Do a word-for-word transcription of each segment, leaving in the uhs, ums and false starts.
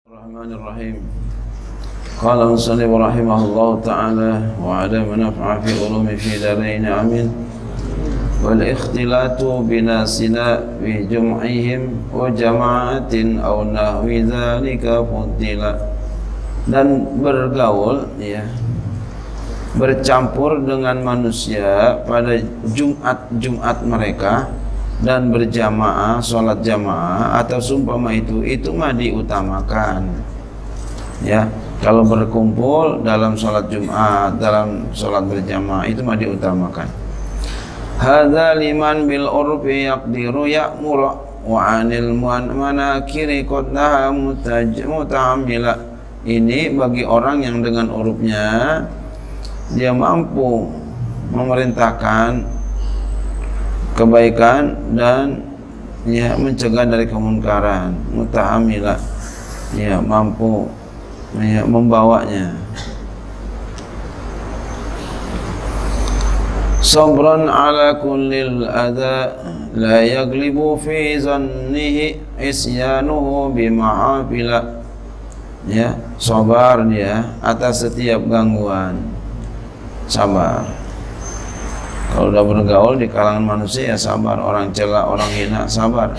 Bismillahirrahmanirrahim. Qala musannif rahimahullahu ta'ala wa 'ala manfa'a fi ulumi fi darain amin. Wal ikhtilatu binasina bi jum'ihim wa jama'atin aw nahwi dzalika fuddila. Dan bergaul ya, bercampur dengan manusia pada Jumat-Jumat mereka dan berjamaah, sholat jamaah atau sumpama itu itu mah diutamakan ya. Kalau berkumpul dalam sholat Jumat, dalam sholat berjamaah itu mah diutamakan. Hadza liman bil urfi yaqdiru ya'muru wa 'anil manakiri qad naha muta'ammila. Ini bagi orang yang dengan urufnya dia mampu memerintahkan kebaikan dan ya mencegah dari kemunkaran, muta'amila ya, mampu ya membawanya. Sabran ala kullil adha la yaglibu fi zannihi isyanuhu bima'afila. Ya, sabar dia atas setiap gangguan, sabar. Kalau udah bergaul di kalangan manusia ya sabar, orang cela, orang hina, sabar.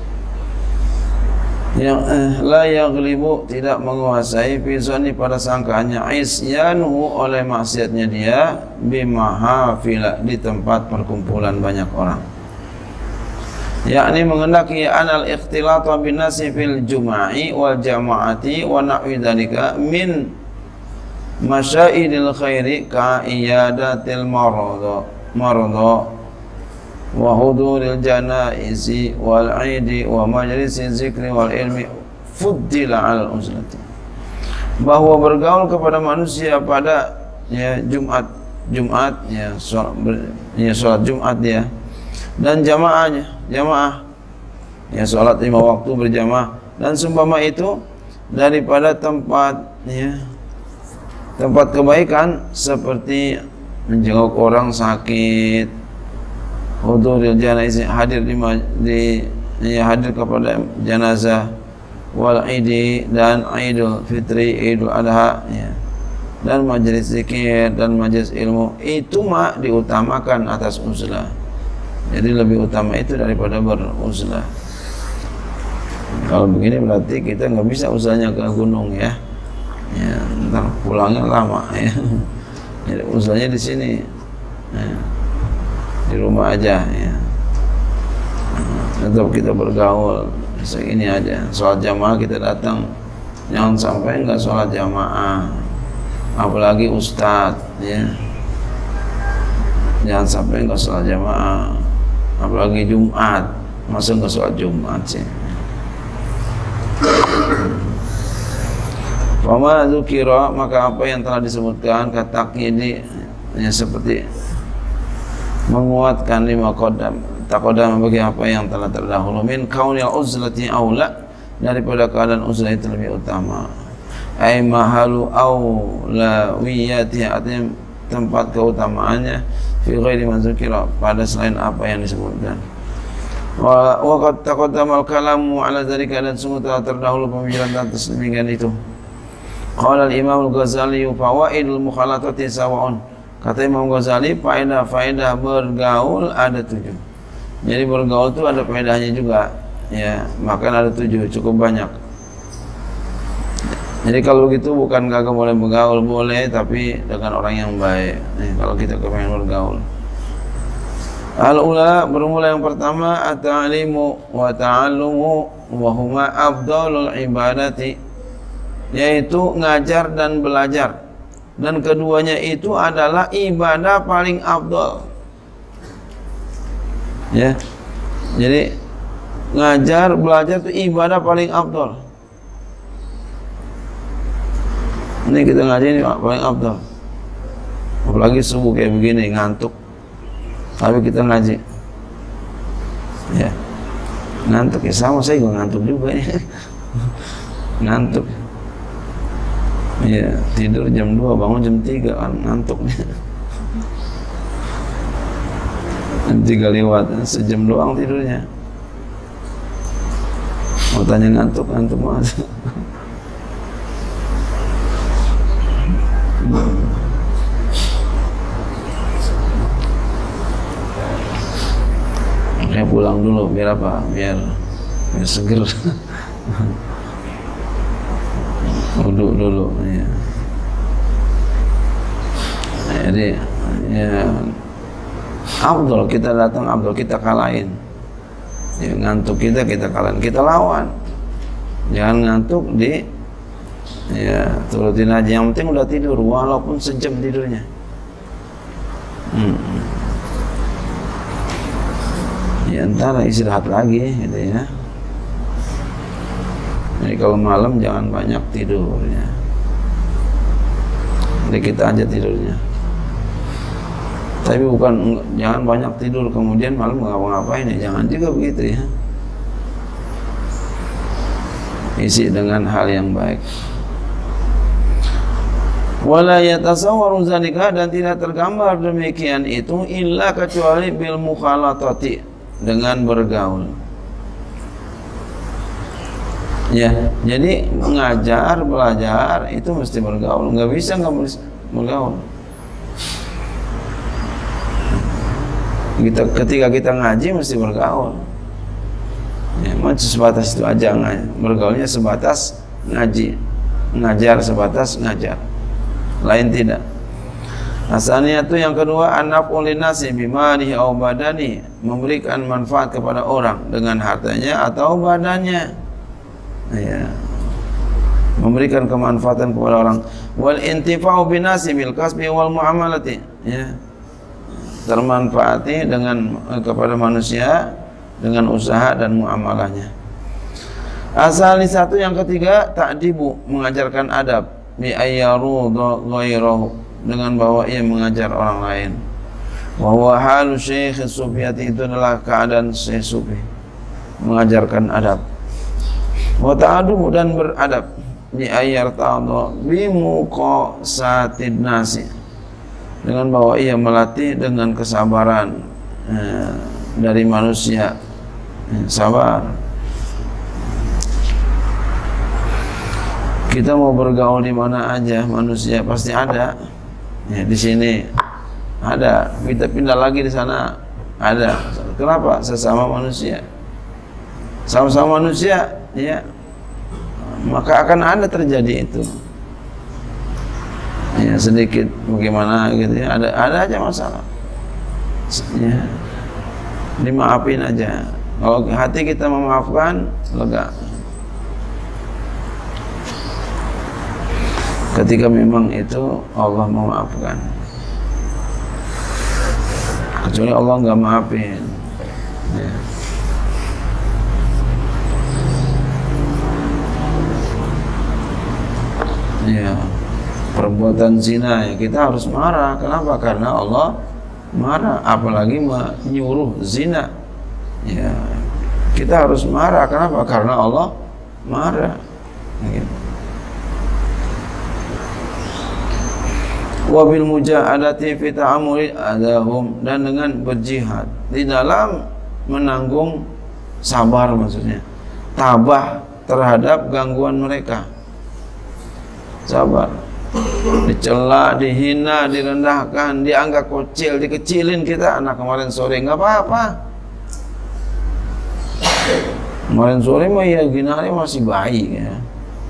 Yang eh, la yaghlibu, tidak menguasai fi zanni pada sangkaannya, isyanuhu oleh maksiatnya dia, bimahafila di tempat perkumpulan banyak orang. Yakni mengendaki anal ikhtilata bin nasi fil juma'i wal jama'ati wa nahwi dzalika min masyaidil khairi ka iyadatil maradha marada wa huduril janaizi wal aidi wa majlisi zikri wal ilmi fuddila al uzlati. Bahwa bergaul kepada manusia pada ya Jumat Jumat ya salat ya salat Jumat dia dan jamaahnya jamaah ya salat lima waktu berjamaah dan seumpama itu daripada tempat ya tempat kebaikan seperti menjenguk orang sakit, huduril janazah, hadir di, di ya, hadir kepada jenazah, wal idi dan idul fitri, idul adha ya, dan majelis zikir dan majelis ilmu itu mah diutamakan atas uzlah. Jadi lebih utama itu daripada beruzlah. Kalau begini berarti kita nggak bisa uzlahnya ke gunung ya, ya ntar pulangnya lama ya. Jadi uzlahnya di sini ya, di rumah aja ya. Tetap kita bergaul segini aja. Sholat jamaah kita datang, jangan sampai enggak sholat jamaah, apalagi ustadz ya. Jangan sampai enggak sholat jamaah, apalagi Jumat, masa enggak sholat Jumat sih. Fama dzukira, maka apa yang telah disebutkan kata ini ya, seperti menguatkan lima qadam taqaddam bagi apa yang telah terdahulu min kaunil uzlati aula, daripada keadaan uzlah itu lebih utama. Ai mahalu aulawiyati, artinya tempat keutamaannya fi ghairi ma dzukira, pada selain apa yang disebutkan. Wa waqad taqaddama al-kalamu ala dzalika, dan sungguh telah terdahulu pembicaraan atas demikian itu. Qala al-Imam al-Ghazali fawaidul mukhalatati sawa'un. Kata Imam Ghazali, faedah-faedah bergaul ada tujuh. Jadi bergaul itu ada faedahnya juga ya, makan ada tujuh, cukup banyak. Jadi kalau begitu bukan kagak boleh bergaul, boleh, tapi dengan orang yang baik. Nih, kalau kita kepengen bergaul. Al-ula, bermula yang pertama at-ta'limu wa ta'allumu wa huma afdalul ibadati, yaitu ngajar dan belajar, dan keduanya itu adalah ibadah paling afdal ya. Jadi ngajar belajar itu ibadah paling afdal. Ini kita ngaji ini paling afdal, apalagi subuh kayak begini ngantuk, tapi kita ngaji ya, ngantuk ya, sama saya juga ngantuk juga ya. Ngantuk ya, tidur jam dua, bangun jam tiga kan, ngantuk nih. Jam tiga lewat, sejam doang tidurnya. Mau tanya ngantuk, ngantuk mas. Makanya pulang dulu biar apa? Biar biar seger. Wudu dulu ya. Jadi ya Abdul kita datang, Abdul kita kalahin. Ya, ngantuk kita kita kalahin, kita lawan. Jangan ngantuk di ya turutin aja, yang penting udah tidur walaupun sejam tidurnya. Hmm. Ya ntar istirahat lagi gitu ya. Jadi kalau malam jangan banyak tidurnya. Jadi kita aja tidurnya. Tapi bukan jangan banyak tidur kemudian malam ngapa-ngapain ya, jangan juga begitu ya. Isi dengan hal yang baik. Wala yatasawwaru zalika, dan tidak tergambar demikian itu illa kecuali bil mukhalatati, dengan bergaul. Ya, jadi mengajar, belajar itu mesti bergaul, nggak bisa nggak bergaul. Kita, ketika kita ngaji mesti bergaul. Ya, macam sebatas itu aja, bergaulnya sebatas ngaji, ngajar sebatas ngajar, lain tidak. Asalnya itu yang kedua, anaf'ul linasi bimalihi au badani, memberikan manfaat kepada orang dengan hartanya atau badannya. Ya, memberikan kemanfaatan kepada orang. Wal intifa'u binasi bil kasbi wal muamalati, ya, termanfaati dengan kepada manusia dengan usaha dan muamalahnya. Asal satu yang ketiga, ta'dibu, mengajarkan adab, bi ayyarudha ghairahu, dengan bahwa ia mengajar orang lain. Wa huwa halu syekh sufiyati, itu adalah keadaan syekh sufi, mengajarkan adab. Wa ta'adubu, dan beradab, bi ayyartadha bi muqasatid nasi, dengan bahwa ia melatih dengan kesabaran eh, dari manusia, eh, sabar. Kita mau bergaul di mana aja, manusia pasti ada. Ya, di sini ada, kita pindah lagi di sana ada. Kenapa? Sesama manusia, sama-sama manusia, ya, maka akan ada terjadi itu. Ya, sedikit bagaimana gitu ya, ada ada aja masalah. Ya, dimaafin aja. Kalau hati kita memaafkan, lega. Ketika memang itu Allah memaafkan, kecuali Allah nggak maafin. Ya. Ya. Perbuatan zina, ya, kita harus marah. Kenapa? Karena Allah marah, apalagi menyuruh zina. Ya, kita harus marah. Kenapa? Karena Allah marah. Gitu. Wabil mujahadati fi ta'amuli adahum, dan dengan berjihad di dalam menanggung, sabar maksudnya, tabah terhadap gangguan mereka. Sabar. Dicela, dihina, direndahkan, dianggap kecil, dikecilin kita. Anak kemarin sore nggak apa-apa. Kemarin sore mah ya gini hari masih bayi ya.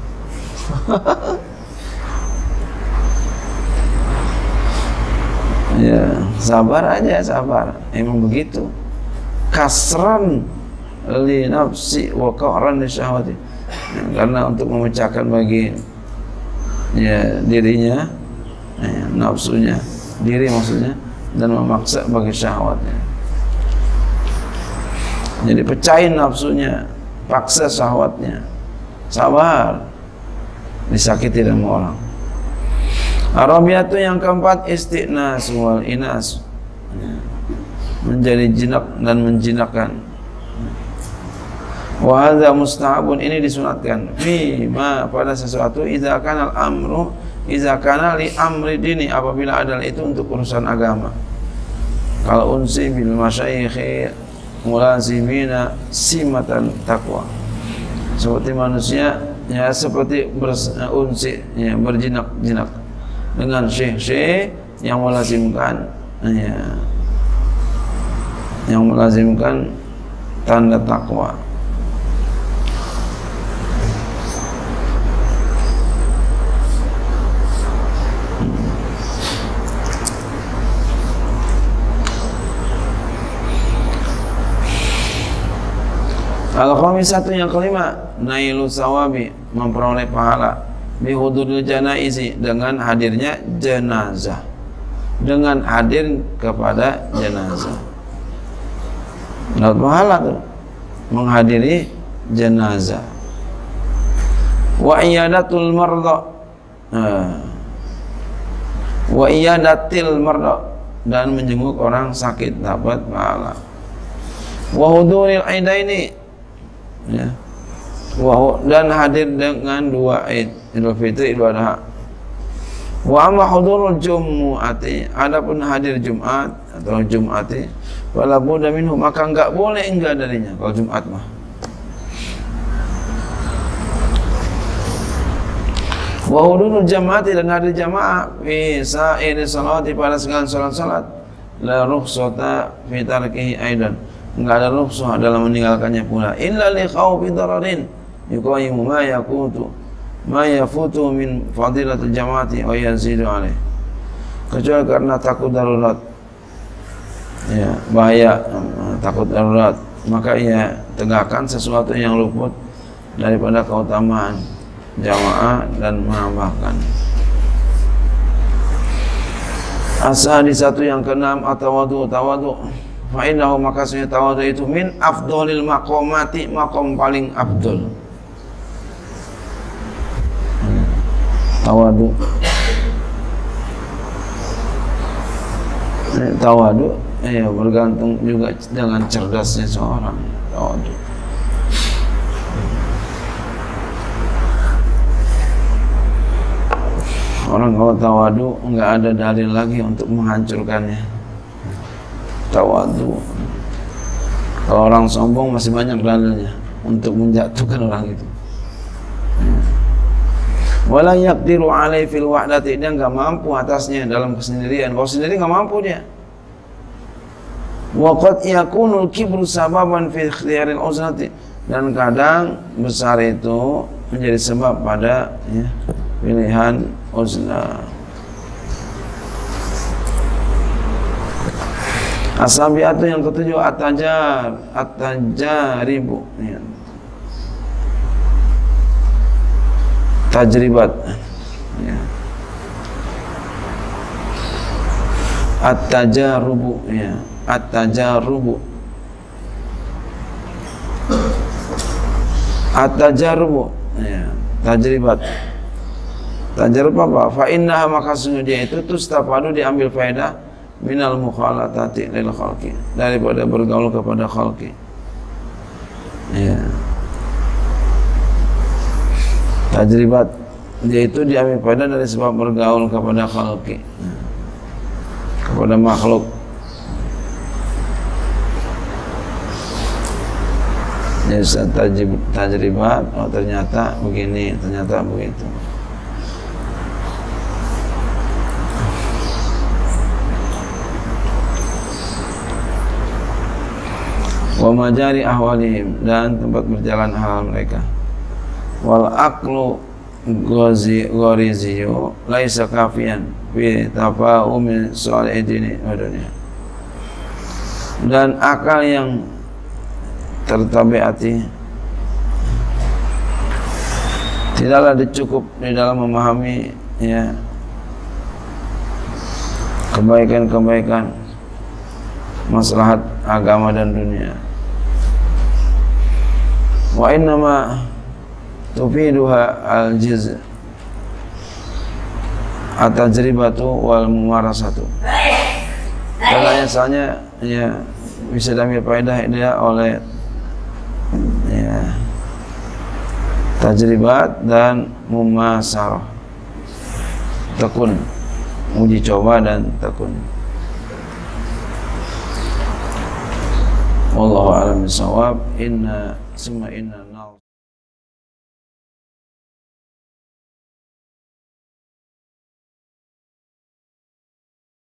Ya, sabar aja, sabar. Emang begitu. Kasran li nafsi wa qa'ran li syahwati. Ya, karena untuk memecahkan bagi ya dirinya, ya, nafsunya, diri maksudnya, dan memaksa bagi syahwatnya. Jadi pecahin nafsunya, paksa syahwatnya. Sabar. Disakiti sama orang. Arabiatu yang keempat, istiqnas wal inas, ya, menjadi jinak dan menjinakkan. Wa hadza mustahabun, ini disunatkan. Fi ma, pada sesuatu, idza kana al-amru, idza kana li amri dini, apabila adalah itu untuk urusan agama. Kalau unsi bil masyayikh mulazimina simatan taqwa, seperti manusia ya, seperti berunsi ya, berjinak-jinak dengan syekh-syekh yang melazimkan ya, yang melazimkan tanda takwa. Al-khamisatu yang kelima, nailu sawabi, memperoleh pahala bihuduril janaizi, dengan hadirnya jenazah, dengan hadir kepada jenazah. Dapat pahala tuh menghadiri jenazah. Wa iyadatul marda, wa iyadatil marda, dan menjenguk orang sakit dapat pahala. Wa huduril aidaini, ya, wa, dan hadir dengan dua Id, Idul Fitri, Idul Adha. Wa amma hudurul jumu'ati, adapun hadir Jumat atau Jumati, wala budda minhu, maka enggak boleh enggak darinya kalau Jumat mah. Wa hudurul jamaati, dan hadir jamaah fi sa'iri salati, pada segala salat-salat, la rukhsata fi tarkihi aidan, enggak ada rukhsah dalam meninggalkannya pula, illa li khawfi dararin yuqayyimu ma yaqutu ma yafutu min fadilatul jamaati wa yazidu alaih, kecuali karena takut darurat, ya, bahaya, takut darurat, maka ia tegakkan sesuatu yang luput daripada keutamaan jamaah dan menambahkan. Asadi satu yang keenam, atawadu, tawadu, fa innahu, maka sesungguhnya tawadu itu min afdolil maqamati, maqam paling afdol. Tawadu, eh, tawadu, eh, bergantung juga dengan cerdasnya seorang. Tawadu, orang kalau tawadu enggak ada dalil lagi untuk menghancurkannya. Tawadu, kalau orang sombong masih banyak dalilnya untuk menjatuhkan orang itu. Wala yaqdiru alaihi fil wahdati, dia enggak mampu atasnya dalam kesendirian. Kalau sendiri enggak mampu dia. Wa qad yakunul kibru sababan fi ikhtiyaril uzlati, dan kadang besar itu menjadi sebab pada, ya, pilihan uzlah. Asabiatu yang ketujuh, at-tajar, at-tajaribu, ya, tajribat, ya, at-tajarubu, ya, at-tajarubu, at-tajarubu, ya, tajribat. Tajarub apa? Fa innaha, maka sungguh dia itu tustafadu, diambil faedah minal mukhalatati lil khalqi, daripada bergaul kepada khalqi, ya. Tajribat, dia itu diambil faedah dari sebab bergaul kepada khalqi, kepada makhluk. Jadi tajib, tajribat, oh ternyata begini, ternyata begitu. Wa majari ahwalihim, dan tempat berjalan hal mereka. Wal aqlu ghazi ghariziyu laisa kafian fi tafahumi salih dini wa dunya, dan akal yang tertabiati tidaklah cukup di dalam memahami, ya, kebaikan-kebaikan maslahat agama dan dunia. Wa innama tufiduha al-jiz at-tajribatu wal mumarasatu, dan asalnya, ya, bisa diambil faedah dia oleh, ya, tajribat dan mumasarah, tekun, uji coba dan tekun. Wallahu a'lam bishawab. Inna summa inna